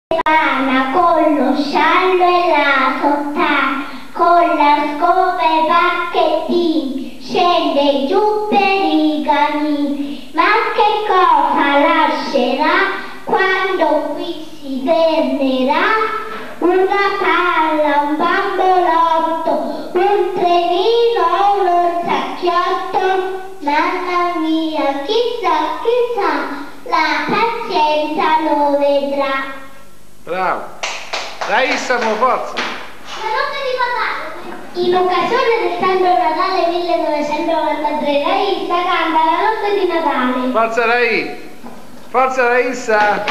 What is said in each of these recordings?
Stefana con lo sciallo e la sottana, con la scopa e i pacchettini, scende giù per i camini. Ma che cosa lascerà quando qui si fermerà? Una palla, un bambolotto, un trenino o un orsacchiotto. Mamma mia, chissà, chissà, la pazienza lo vedrà. Bravo. Raissa, mo forza. La notte di Natale. In occasione del Santo Natale 1993, Raissa canta la notte di Natale. Forza Rai. Forza Raissa.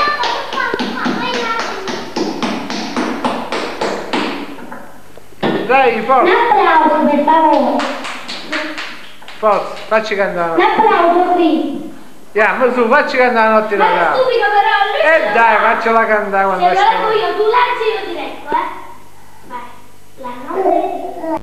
Dai, forza. Un applauso per favore. Forza, facci cantare. Un applauso qui. Ma su, facci cantare la notte di Ma è Natale. stupido però. Dai, faccela cantare quando Se lo esce. leggo io, tu lanci io diretto, Vai. La notte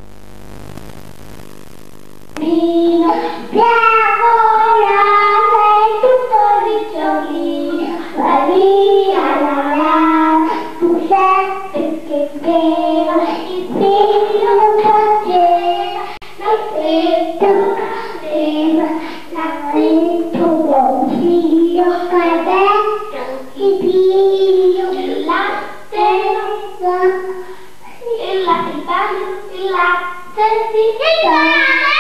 di diavolata e tutto ricciolino, va via la tu sai perché beva, il figlio non faceva, la freddo cadeva, la freddo buon figlio, fai detto il figlio, il latte non sa, il latte si dà.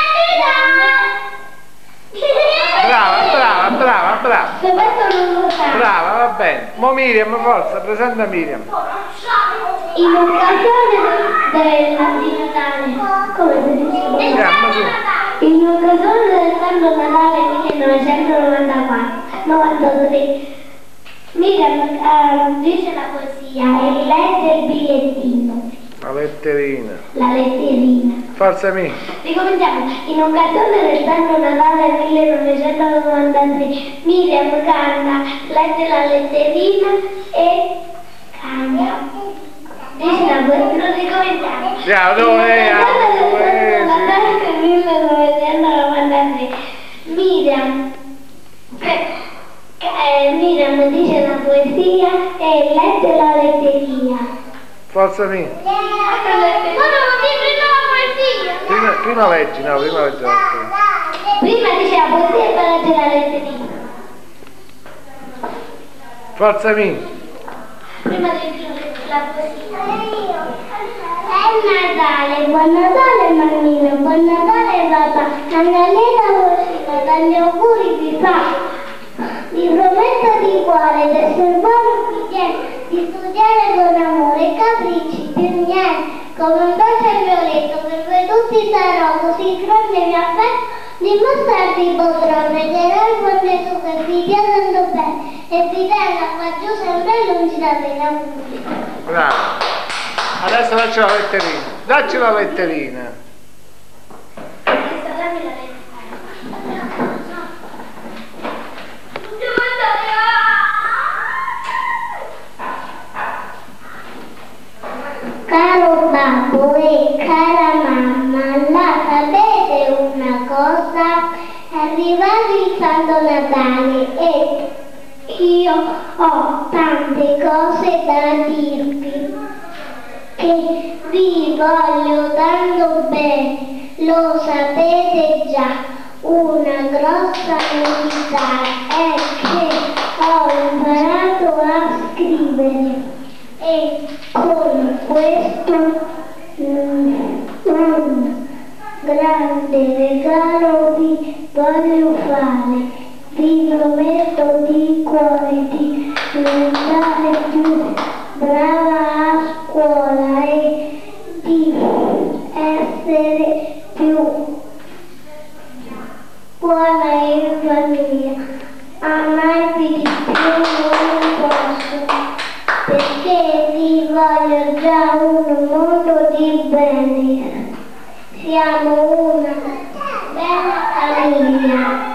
Brava. Se questo non lo sa. Brava, va bene. Mo Miriam, forza, presenta Miriam. In occasione di Natale, come si dice? Su. In occasione del Santo Natale 1993, Miriam dice la poesia e legge il bigliettino. La letterina. La letterina. Forza mi. Ricominciamo. In occasione del Santo Natale 1993, Miriam canta, legge la letterina e canta. Dice la poesia, non ricominciamo. Natale 1993, Miriam dice la poesia e legge la letterina. Forza mi. Ma non dice la poesia. Prima leggi la poesia. Prima dice la poesia e poi legge la letterina. Forza mi. Prima dice la poesia. È Natale, buon Natale mammina, buon Natale papà, Annalena vocina, dagli auguri di fa. Vi prometto di cuore di essere buono figlietto, di studiare con amore e capricci più niente, come un dolce violetto, per voi tutti sarò così grande e mi affetto, dimostrarvi potrò, reggerò il buon Gesù che vi dia tanto bene e vi tenga qua giù sempre lungi da me, auguri. Bravo. Adesso dacci la letterina. Dacci la letterina. Adesso dammi la letterina. Caro babbo e cara mamma, la sapete una cosa? È arrivato il Santo Natale e io ho tante cose da dirvi, che vi voglio tanto bene, lo sapete già. Una grossa novità è che ho imparato a scrivere e con questo un grande regalo vi voglio fare. Vi prometto di cuore di diventare più brava a scuola e di essere più buona in famiglia. Amarvi di più non posso, perché vi voglio già un mondo di bene. Siamo una bella famiglia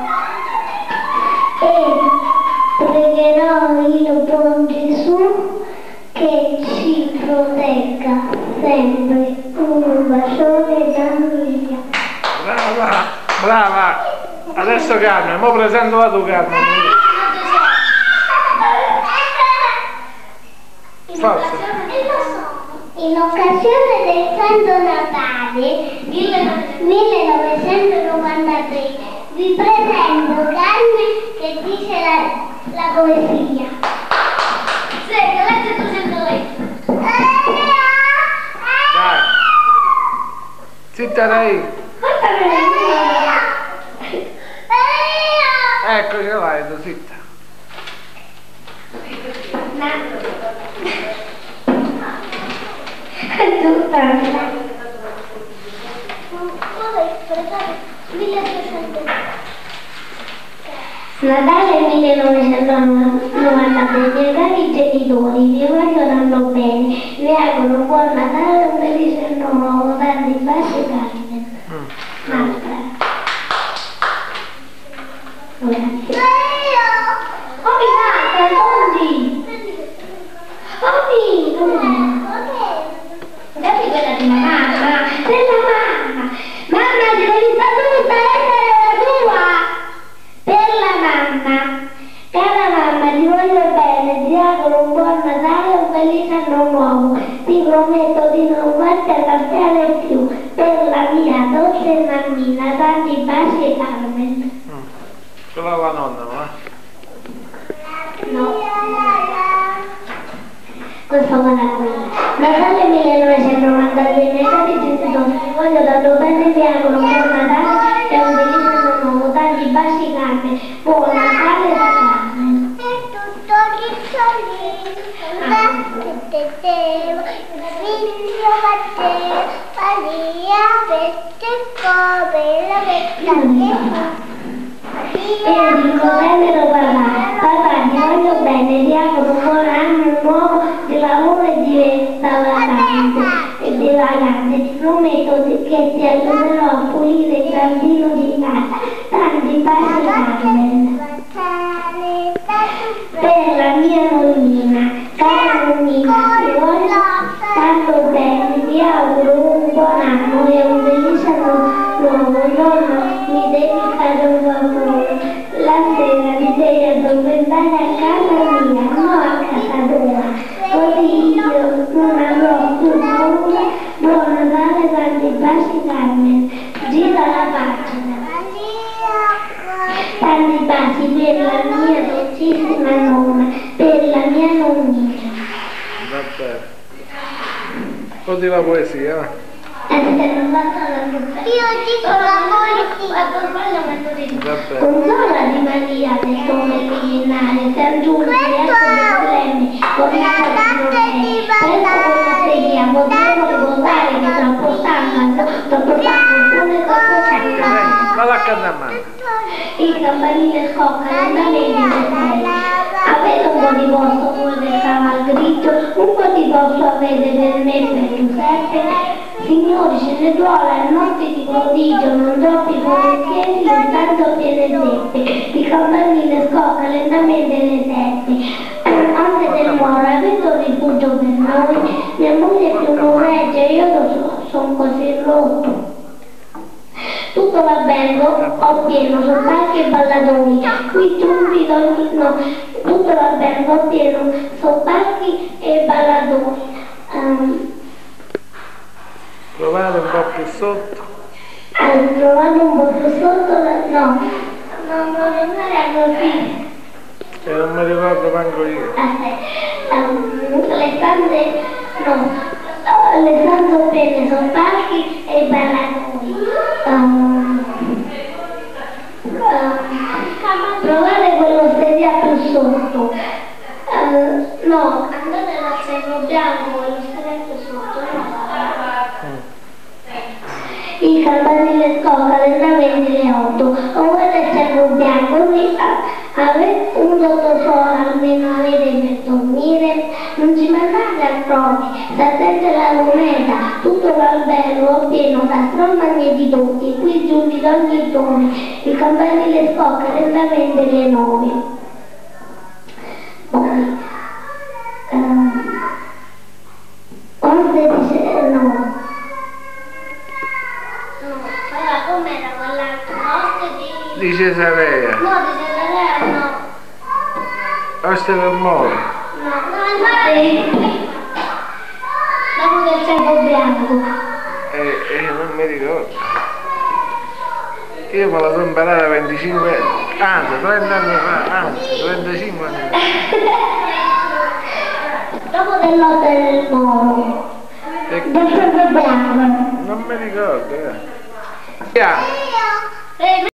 e pregherò il buon Gesù che ci protegga sempre. Un bacione da Miriam. Brava. Adesso Carmen, mo presento la tua Carmen. Forza. In occasione del Santo Natale 1993 vi presento Carmen che dice la poesia. Senti, leggi tu sempre lei. Dai. Zitta lei. Ecco, ce l'hai tu, zitta. Natale 1993, miei cari genitori vi vogliono bene, vi auguro un buon Natale, un felice anno nuovo, tanti baci Carmen. Marta. Grazie. Come Marta, Tondi? Guardi quella di mamma, della mamma. Mamma, ti devi stare tutta lettera la tua. Per la mamma. Cara mamma, ti voglio bene, ti auguro un buon Natale e un felice anno nuovo. Ti prometto di non farti arrabbiare più. Per la mia dolce mammina, tanti baci Carmen. Quella la nonna, va? No. Questa buona quella. Natale 1992, miei cari genitori, vi voglio tanto bene, vi auguro un buon Natale e un felice anno nuovo, tanti baci Carmen. Buon Natale da Carmen. E tutto chi figlio Matteo, Maria, veste come la vetta e dico tenero papà, ti voglio bene, ti auguro un buon anno nuovo di lavoro e di vacanze. Prometto che ti aiuterò a pulire il giardino di casa. Tanti baci Carmen. Per la mia nonnina, cara nonnina, ti voglio tanto bene, ti auguro un buon anno e un felice anno nuovo. Nonno, mi devi fare un favore. La sera ti devi addormentare a casa mia, non a casa tua. Così io non avrò più paura. Buon Natale, tanti baci Carmen. Gira la pagina. Tanti baci per la mia dolcissima nonna, per la mia nonnina. Va bene. Conti la poesia, va? Io dico la poesia. Consola di Maria del nome originale, San Giulio, Betlemme, con la presto con la sedia, potremo ricordare che troppo stanco, troppo secco. Vado accanto a mano. Il campanile scocca lentamente per lei. Avete un po' di posto voi del cavallo grigio, un po' di posto avete per me e per Giuseppe. Signori, ce ne duole notti di prodigio, non troppi volentieri, non tanto piene zeppe. Il campanile scocca lentamente le tette. Anche del Moro, avete un rifugio per noi? Mia moglie più non regge, io sono così rotto. Tutto va bene, ho pieno, sono palchi e balladori, qui subito, no, tutto va bene, ho pieno, sono palchi e balladori. Provate un po' più sotto. Provate un po' più sotto, no, non voglio fare così. E non mi ricordo manco io. Le stanze, no, le stanze piene sono palchi e balladori. Provate quello sedia più sotto. No, andate al Cerro Bianco, quello sedia più sotto. Il campanile scocca lentamente le 8. Con quello il Cerro Bianco, avete un sottosole almeno avete per dormire. Non ci mandate altrove, sta attento la moneta, tutto va bene, ho pieno da stromagni di tutti, qui giù di ogni tone, il campanile scocca lentamente le 9. Poi, 11 dice no. Allora, com'era quell'altro? Di Cesarea. No, di Cesarea no. Oste del Moro. No, no, cervo bianco. Non mi ricordo. Io me la sono imparata a 25 anni, anzi 30 anni fa, anzi 35 anni fa. Dopo dell'Hotel del Moro. Del cervo bianco. Non mi ricordo.